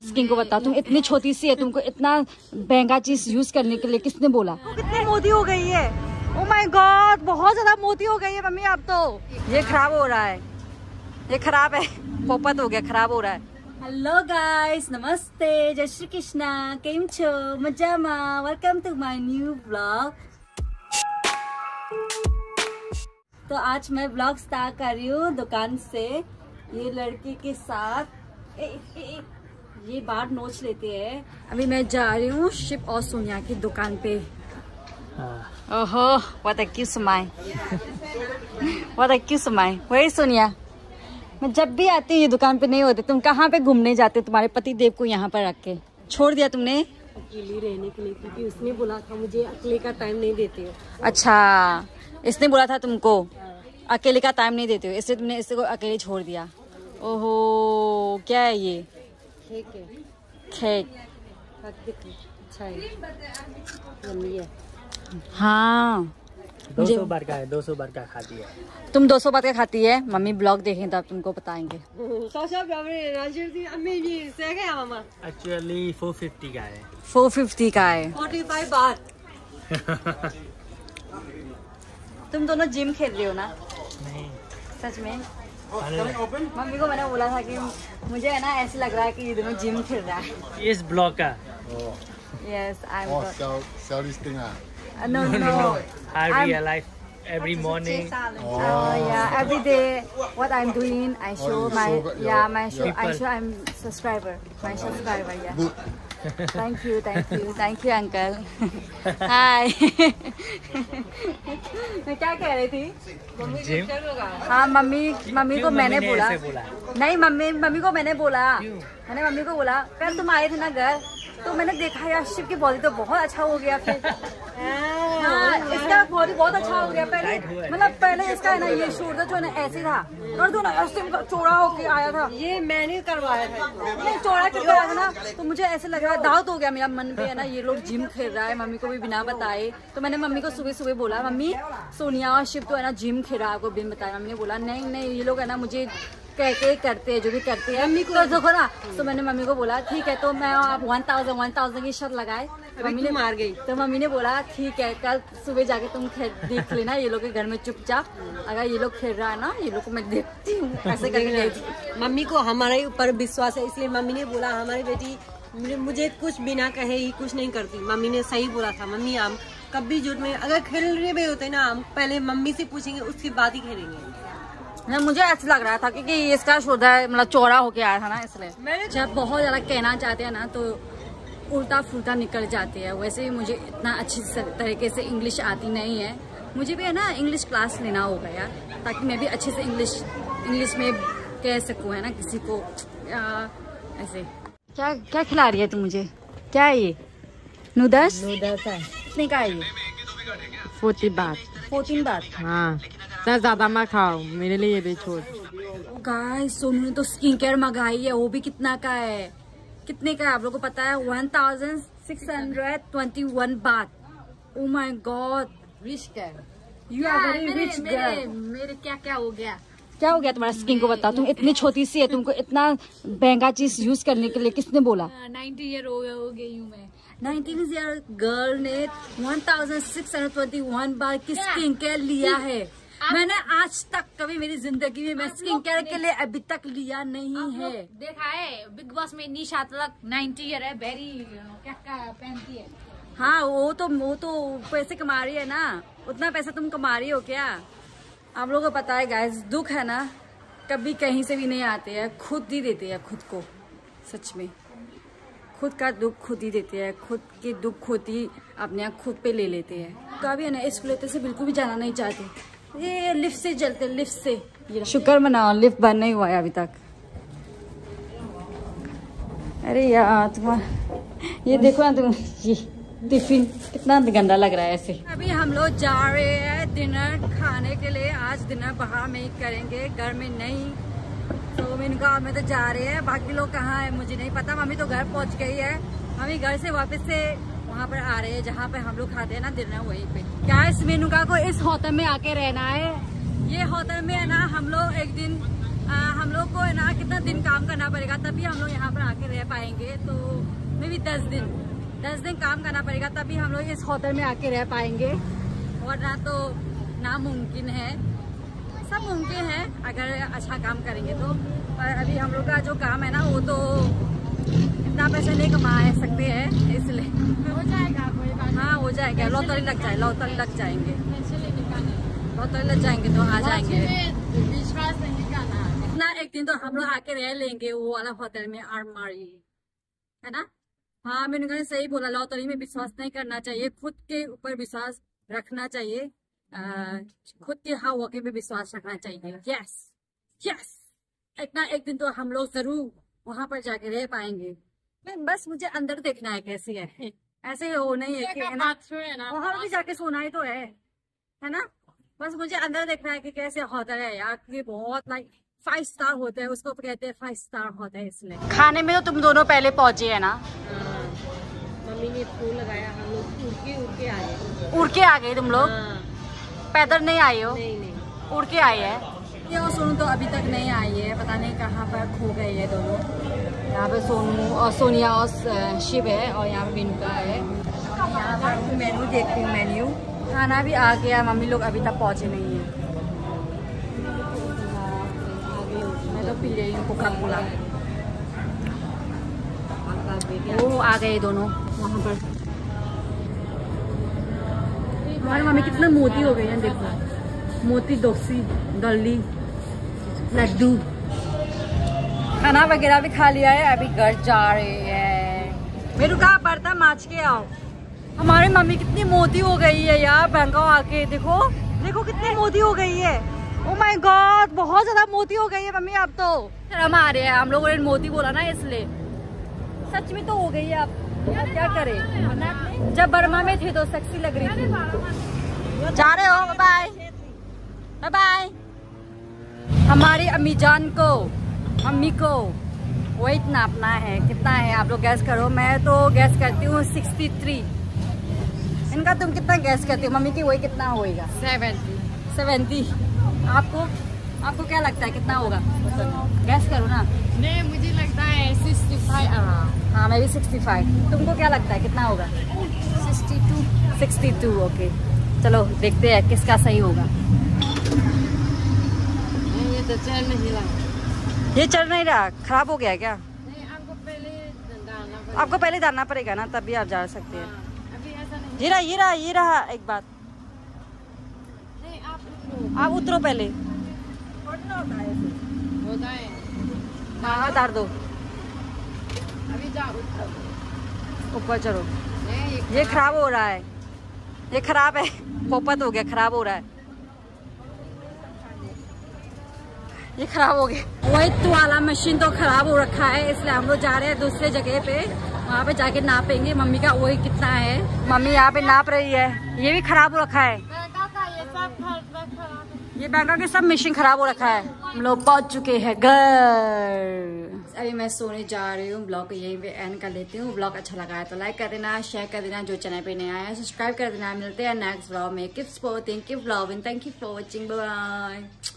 Skin को बता, तुम इतनी छोटी सी है, तुमको इतना महंगा चीज यूज करने के लिए किसने बोला? कितनी मोटी हो गई है, ओह माय गॉड, बहुत ज्यादा मोटी हो गई है मम्मी। अब तो ये खराब हो रहा है, ये खराब है, पोपट हो गया, खराब हो रहा है। हेलो गाइस, नमस्ते, जय श्री कृष्णा, केम छो, मजामा, welcome to my new blog. तो आज मैं ब्लॉग स्टार्ट कर रही हूँ दुकान से, ये लड़के के साथ ये बात नोच लेते हैं। अभी मैं जा रही हूँ शिव और सोनिया की दुकान पे। ओहो, what a cute smile, what a cute smile। वही सोनिया, मैं जब भी आती हूँ ये दुकान पे नहीं होते, तुम कहाँ पे घूमने जाते हो? तुम्हारे पति देव को यहाँ पर रख के छोड़ दिया तुमने अकेली रहने के लिए, क्योंकि उसने बोला था मुझे अकेले का टाइम नहीं देते हो। अच्छा, इसने बोला था तुमको अकेले का टाइम नहीं देते हो, इसलिए तुमने इसको अकेले छोड़ दिया। ओहो, क्या है ये? केक है। केक? अच्छा है, यम्मी है। हाँ, 200 बार का है, 200 बार का खाती है। तुम 200 बार का खाती है? मम्मी ब्लॉग देखें तब तुमको बताएंगे। एक्चुअली 450 का है। 450 का है। 45 बार। तुम दोनों जिम खेल रहे हो ना? नहीं, सच में? मम्मी को मैंने बोला था कि मुझे है ना ऐसे लग रहा है कि ये दोनों जिम खेल रहा है। इस ब्लॉग का। Yes, I'm. Sell this thing No, no. I realize every morning. Yeah, every day what I'm doing, I show my I show I'm subscriber, my subscriber. Yeah. Thank you, uncle. Hi. मैं क्या कह रही थी? हाँ, mummy को मैंने बोला। नहीं, मम्मी को मैंने बोला। मैंने मम्मी को बोला, कल तुम आए थे ना घर, तो मैंने देखा यार शिव की बॉडी तो बहुत अच्छा हो गया फिर। हाँ, इसका बॉडी बहुत अच्छा हो गया। पहले इसका है ना ये शोल्डर जो है ना ऐसे था, और तो ना ऐसे चौड़ा होके आया था। ये मैंने करवाया था। नहीं, चौड़ा करके आया था ना, तो मुझे ऐसे लग रहा डाउट हो गया मेरा मन पे है ना, ये लोग जिम खेल रहा है, मम्मी को भी बिना बताए। तो मैंने मम्मी को सुबह बोला, मम्मी सोनिया और शिव तो है ना जिम खेल रहा है, आपको बिन बताया। मम्मी ने बोला नहीं ये लोग है ना मुझे कह के करते हैं, जो भी करते हैं मम्मी को देखो ना। तो मैंने मम्मी को बोला ठीक है, तो मैं आप 1000 की शर्त लगाए। मम्मी ने मार गई, तो मम्मी ने बोला ठीक है, कल सुबह जाके तुम देख लेना ये लोग के घर में चुपचाप, अगर ये लोग खेल रहा है ना, ये लोग को मैं देखती हूँ ऐसे करके। मम्मी को हमारे ऊपर विश्वास है, इसलिए मम्मी ने बोला हमारी बेटी मुझे कुछ बिना कहे ही कुछ नहीं करती। मम्मी ने सही बोला था। मम्मी हम कभी झूठ में अगर खेल रहे भी होते ना, हम पहले मम्मी से पूछेंगे, उसके बाद ही खेलेंगे। मुझे ऐसा लग रहा था क्योंकि इसका शोल्डर मतलब चौड़ा होके आया था ना, इसलिए जब बहुत ज्यादा कहना चाहते हैं ना तो उल्टा फुल्टा निकल जाते हैं। वैसे भी मुझे इतना अच्छी तरीके से इंग्लिश आती नहीं है, मुझे भी है ना इंग्लिश क्लास लेना होगा यार, ताकि मैं भी अच्छे से इंग्लिश में कह सकूँ है ना किसी को। ऐसे क्या खिला रही है तू मुझे? क्या है ये? नूडल्स है। कितने का है ये? 40 बार। 14 बार। हाँ, ज्यादा मत खाओ, मेरे लिए भी छोड़। गाइस, सोनू ने तो स्किन केयर मंगाई है, वो भी कितना का है? कितने का है आप लोगों को पता है? 1621 बात। Oh my god, rich girl, you are very rich girl. मेरे क्या हो गया? क्या हो गया तुम्हारा स्किन को बता? तुम इतनी छोटी सी है, तुमको इतना महंगा चीज यूज करने के लिए किसने बोला? 90 ईयर हो गई हूँ मैं। 19 ईयर गर्ल ने 1621 बार की स्किन केयर लिया है। मैंने आज तक कभी मेरी जिंदगी में मैं स्किन केयर के लिए अभी तक लिया नहीं है। देखा है बिग बॉस में निशा तक 90 ईयर है, वेरी क्या पहनती है। हाँ, वो तो पैसे कमा रही है ना, उतना पैसा तुम कमा रही हो क्या? आप लोगों को पता है गाइस, दुख है ना कभी कहीं से भी नहीं आते हैं, खुद ही देते हैं खुद को। सच में खुद का दुख खुद ही देते हैं, खुद की दुख खुद ही अपने आप खुद पे ले लेते हैं। कभी है ना एस्केलेटर से बिल्कुल भी जाना नहीं चाहते, ये लिफ्ट से चलते, लिफ्ट से। शुक्र मनाओ लिफ्ट बंद नहीं हुआ है अभी तक। अरे यार तुम्हारा ये देखो ना तुम, ये टिफिन कितना गंदा लग रहा है ऐसे। अभी हम लोग जा रहे हैं डिनर खाने के लिए। आज डिनर बाहर में ही करेंगे, घर में नहीं। तो मैंने कहा मैं तो जा रहे हैं, बाकी लोग कहाँ है मुझे नहीं पता। मम्मी तो घर पहुंच गई है, मम्मी घर से वापस से वहाँ पर आ रहे हैं जहाँ पे हम लोग खाते हैं ना डिनर, वहीं पे। क्या इस मेनुका को इस होटल में आके रहना है। ये होटल में है ना हम लोग एक दिन हम लोग को है ना कितना दिन काम करना पड़ेगा तभी हम लोग यहाँ पर आके रह पाएंगे। तो मे भी 10 दिन काम करना पड़ेगा तभी हम लोग इस होटल में आके रह पाएंगे, वरना तो नामुमकिन है। सब मुमकिन है अगर अच्छा काम करेंगे तो, पर अभी हम लोग का जो काम है ना वो तो इतना पैसा नहीं कमा सकते हैं, इसलिए हो जाएगा कोई बात। हाँ हो जाएगा, लॉटरी लग जाएंगे, लॉटरी लग जाएंगे तो आ जाएंगे। विश्वास नहीं करना, इतना एक दिन तो हम लोग आके रह लेंगे वो वाला होटल में आरमारी, है ना। हाँ मैंने सही बोला, लॉटरी में विश्वास नहीं करना चाहिए, खुद के ऊपर विश्वास रखना चाहिए, खुद के हवा के भी विश्वास रखना चाहिए। यस इतना एक दिन तो हम लोग जरूर वहां पर जाके रह पाएंगे। बस मुझे अंदर देखना है कैसे है, ऐसे हो नहीं है कि है ना, वहां भी जाके सोना ही तो है ना। बस मुझे अंदर देखना है कि कैसे होटल है यार, कि बहुत लाइक 5 स्टार होता है, उसको कहते हैं 5 स्टार होता है। इसलिए खाने में तो तुम दोनों पहले पहुंचे है ना। मम्मी ने फूल लगाया, हम लोग उड़ के आए। उड़ के आ गए तुम लोग? पैदल नहीं आए हो? नहीं उड़ के आए है। ये और सोनू तो अभी तक नहीं आई है, पता नहीं कहाँ पर खो गए ये दोनों। यहाँ पे सोनू और सोनिया और शिव है, और यहाँ पे बिनका है। यहाँ पर मेनू देखती हूँ, मेन्यू खाना भी आ गया, मम्मी लोग अभी तक पहुँचे नहीं है। मैं तो पी रही हूँ कोका कोला। वो आ गए दोनों वहाँ पर। हमारी मम्मी कितना मोटी हो गई है, देखो, मोती डोसी दल्ली लड्डू। खाना वगैरह भी खा लिया है, अभी घर जा रहे हैं। मेरू कहा बर्तन माच के आओ। हमारी मम्मी कितनी मोटी हो गई है यार, बैंकॉक आके देखो कितनी मोटी हो गई है। ओह माय गॉड, बहुत ज्यादा मोटी हो गई है मम्मी। अब तो शर्म आ रही है, हम लोगों ने मोटी बोला ना इसलिए। सच में तो हो गई है, अब क्या करें। जब बर्मा में थे तो सेक्सी लग रही थी। जा रहे हो? Bye bye. हमारी अम्मी जान को, मम्मी को वेट नापना है, कितना है आप लोग गैस करो। मैं तो गैस करती हूँ 63। इनका तुम कितना गैस करती हो? मम्मी की वही कितना होएगा? 70। आपको क्या लगता है कितना होगा? गैस करो ना। नहीं, मुझे लगता है 65। हाँ मैं भी 65। तुमको क्या लगता है कितना होगा? 62। ओके चलो देखते हैं किसका सही होगा। ये तो चल नहीं रहा। ये चल नहीं रहा, खराब हो गया है क्या? नहीं, आपको पहले डालना पड़ेगा ना, तभी आप जा सकते हैं। अभी ऐसा नहीं। ये रहा एक बात। नहीं, आप उतरो पहले। होता है। हाँ उतार दो, अभी जाओ ऊपर चलो। नहीं, ये खराब हो रहा है, ये खराब है, पोपत हो गया, खराब हो रहा है, ये खराब हो गया। वही वाला मशीन तो खराब हो रखा है, इसलिए हम लोग जा रहे हैं दूसरे जगह पे, वहाँ पे जाके नापेंगे मम्मी का वही कितना है। मम्मी यहाँ पे नाप रही है, ये भी खराब हो रखा है, ये बैंकॉक के सब मशीन खराब हो रखा है। हम लोग पहुँच चुके हैं घर। अभी मैं सोने जा रही हूँ, ब्लॉग को यहीं पे एंड कर लेती हूँ। ब्लॉग अच्छा लगा है तो लाइक कर देना, शेयर कर देना, जो चैनल पे नया है सब्सक्राइब कर देना। मिलते हैं नेक्स्ट ब्लॉग में। Keep supporting, keep loving, thank you for watching, bye bye.